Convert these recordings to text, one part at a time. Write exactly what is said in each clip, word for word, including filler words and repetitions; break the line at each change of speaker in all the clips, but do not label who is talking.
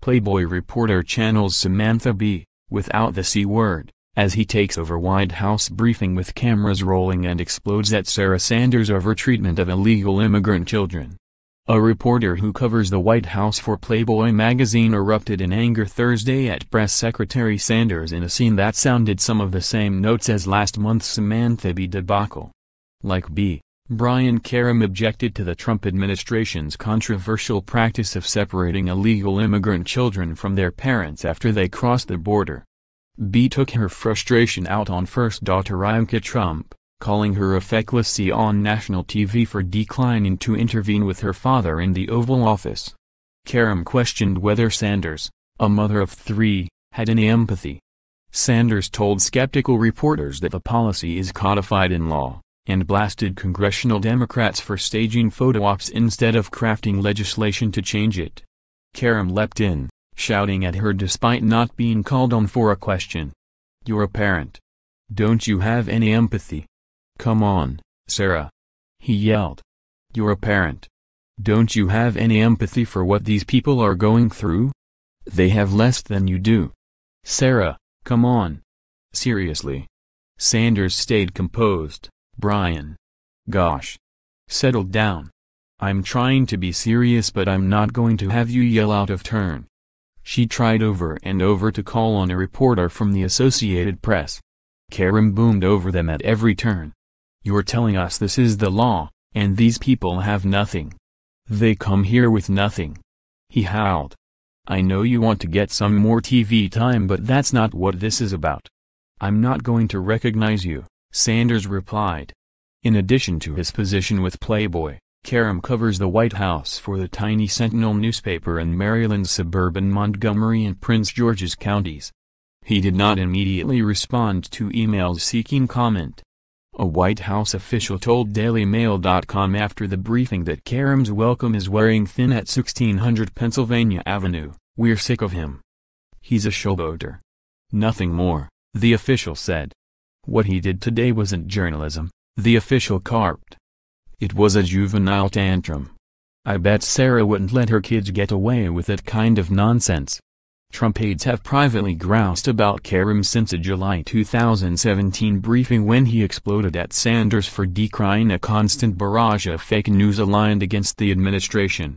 Playboy reporter channels Samantha Bee, without the C word, as he takes over White House briefing with cameras rolling and explodes at Sarah Sanders over treatment of illegal immigrant children. A reporter who covers the White House for Playboy Magazine erupted in anger Thursday at Press Secretary Sanders in a scene that sounded some of the same notes as last month's Samantha Bee debacle. Like Bee, Brian Karem objected to the Trump administration's controversial practice of separating illegal immigrant children from their parents after they cross the border. Bee took her frustration out on first daughter Ivanka Trump, calling her a fecklessy on national T V for declining to intervene with her father in the Oval Office. Karem questioned whether Sanders, a mother of three, had any empathy. Sanders told skeptical reporters that the policy is codified in law, and blasted congressional Democrats for staging photo ops instead of crafting legislation to change it. Karem leapt in, shouting at her despite not being called on for a question. "You're a parent. Don't you have any empathy? Come on, Sarah," he yelled. "You're a parent. Don't you have any empathy for what these people are going through? They have less than you do. Sarah, come on. Seriously." Sanders stayed composed. "Brian. Gosh. Settle down. I'm trying to be serious, but I'm not going to have you yell out of turn." She tried over and over to call on a reporter from the Associated Press. Karem boomed over them at every turn. "You're telling us this is the law, and these people have nothing. They come here with nothing," he howled. "I know you want to get some more T V time, but that's not what this is about." "I'm not going to recognize you," Sanders replied. In addition to his position with Playboy, Karem covers the White House for the tiny Sentinel newspaper in Maryland's suburban Montgomery and Prince George's counties. He did not immediately respond to emails seeking comment. A White House official told Daily Mail dot com after the briefing that Karem's welcome is wearing thin at sixteen hundred Pennsylvania Avenue. "We're sick of him. He's a showboater. Nothing more," the official said. "What he did today wasn't journalism," the official carped. "It was a juvenile tantrum. I bet Sarah wouldn't let her kids get away with that kind of nonsense." Trump aides have privately groused about Karem since a July two thousand seventeen briefing when he exploded at Sanders for decrying a constant barrage of fake news aligned against the administration.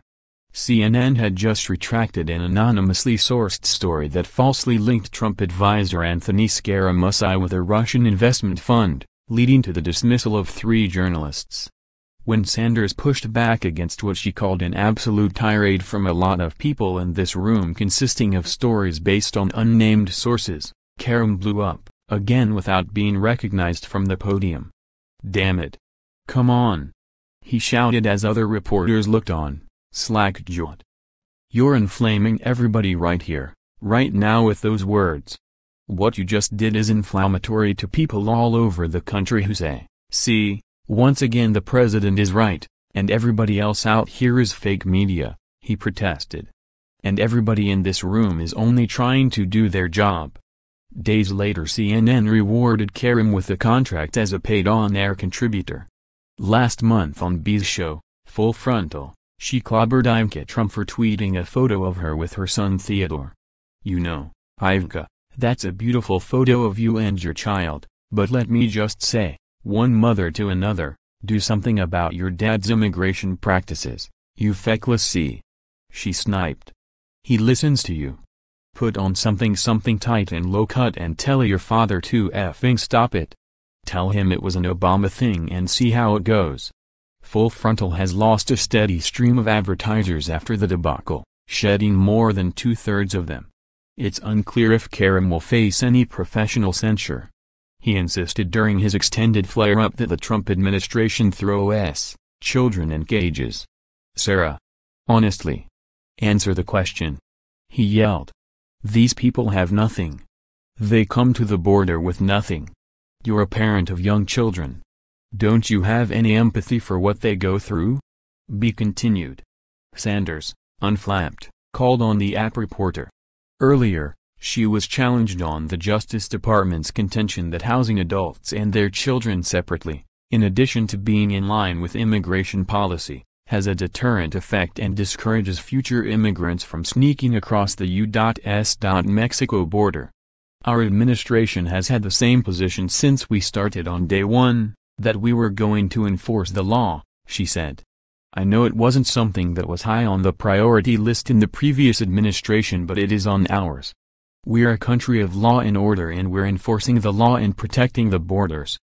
C N N had just retracted an anonymously sourced story that falsely linked Trump advisor Anthony Scaramucci with a Russian investment fund, leading to the dismissal of three journalists. When Sanders pushed back against what she called an absolute tirade from a lot of people in this room consisting of stories based on unnamed sources, Karem blew up, again without being recognized from the podium. "Damn it. Come on," he shouted as other reporters looked on, slack-jawed. "You're inflaming everybody right here, right now with those words. What you just did is inflammatory to people all over the country who say, 'See, once again the president is right, and everybody else out here is fake media,'" he protested. "And everybody in this room is only trying to do their job." Days later C N N rewarded Karem with a contract as a paid on-air contributor. Last month on Bee's show, Full Frontal, she clobbered Ivanka Trump for tweeting a photo of her with her son Theodore. "You know, Ivanka, that's a beautiful photo of you and your child, but let me just say, one mother to another, do something about your dad's immigration practices, you feckless C," she sniped. "He listens to you. Put on something something tight and low-cut and tell your father to effing stop it. Tell him it was an Obama thing and see how it goes." Full Frontal has lost a steady stream of advertisers after the debacle, shedding more than two-thirds of them. It's unclear if Karem will face any professional censure. He insisted during his extended flare-up that the Trump administration throws children in cages. "Sarah. Honestly. Answer the question," he yelled. "These people have nothing. They come to the border with nothing. You're a parent of young children. Don't you have any empathy for what they go through?" Bee continued. Sanders, unflapped, called on the app reporter. Earlier, she was challenged on the Justice Department's contention that housing adults and their children separately, in addition to being in line with immigration policy, has a deterrent effect and discourages future immigrants from sneaking across the U S Mexico border. Our administration has had the same position since we started on day one, that we were going to enforce the law, she said. I know it wasn't something that was high on the priority list in the previous administration, but it is on ours. We're a country of law and order, and we're enforcing the law and protecting the borders.